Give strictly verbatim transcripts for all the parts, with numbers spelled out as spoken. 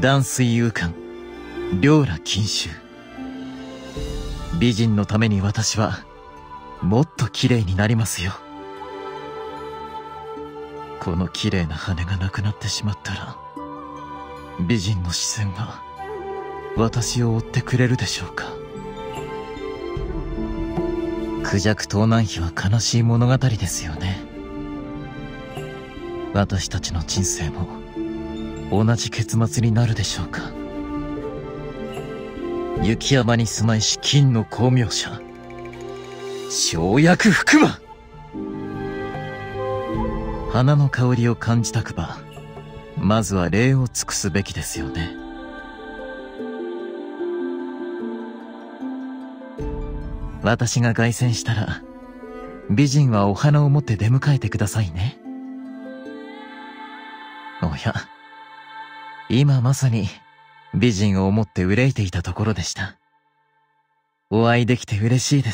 断水勇敢、両羅金秋。美人のために私はもっと綺麗になりますよ。この綺麗な羽がなくなってしまったら、美人の視線が私を追ってくれるでしょうか。クジャク盗難碑は悲しい物語ですよね。私たちの人生も同じ結末になるでしょうか。雪山に住まいし金の功名者、生薬福馬。花の香りを感じたくば、まずは礼を尽くすべきですよね。私が凱旋したら、美人はお花を持って出迎えてくださいね。おや、今まさに美人を思って憂いていたところでした。お会いできて嬉しいです。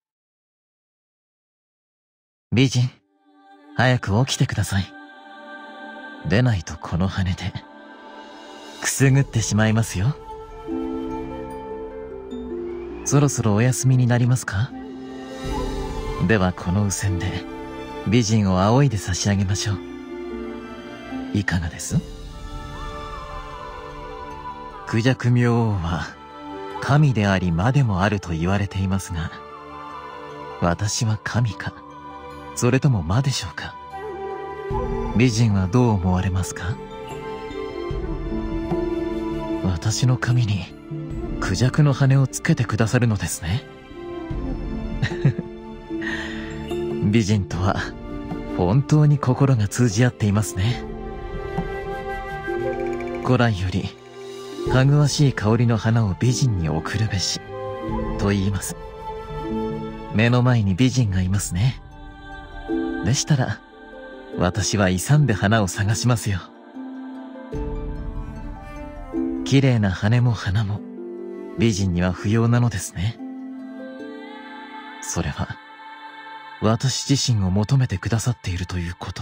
美人、早く起きてください。でないとこの羽でくすぐってしまいますよ。そろそろお休みになりますか？ではこの右遷で美人を仰いで差し上げましょう。いかがです？クジャク明王は神であり魔でもあると言われていますが、私は神か、それとも魔でしょうか。美人はどう思われますか？私の髪にクジャクの羽をつけてくださるのですね。美人とは本当に心が通じ合っていますね。古来よりかぐわしい香りの花を美人に贈るべしと言います。目の前に美人がいますね。でしたら私は勇んで花を探しますよ。綺麗な羽も花も美人には不要なのですね。それは私自身を求めてくださっているということ。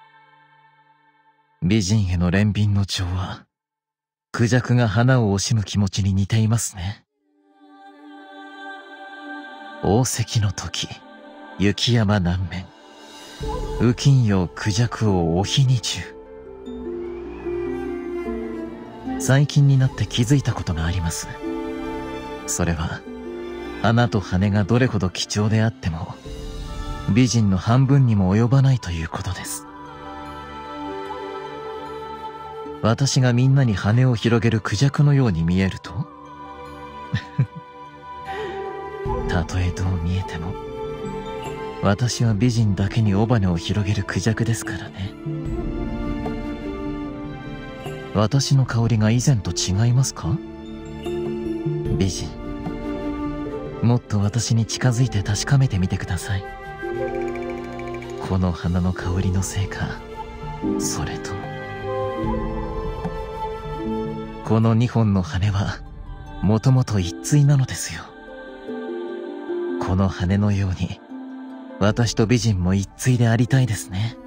美人への憐憫の情はクジャクが花を惜しむ気持ちに似ていますね。王石の時、雪山南面、雨金陽クジャクをお日に中。最近になって気づいたことがあります。それは花と羽がどれほど貴重であっても美人の半分にも及ばないということです。私がみんなに羽を広げるクジャクのように見えるとたとえどう見えても私は美人だけに尾羽を広げるクジャクですからね。私の香りが以前と違いますか？美人、もっと私に近づいて確かめてみてください。この花の香りのせいか、それともこの二本の羽はもともと一対なのですよ。この羽のように私と美人も一対でありたいですね。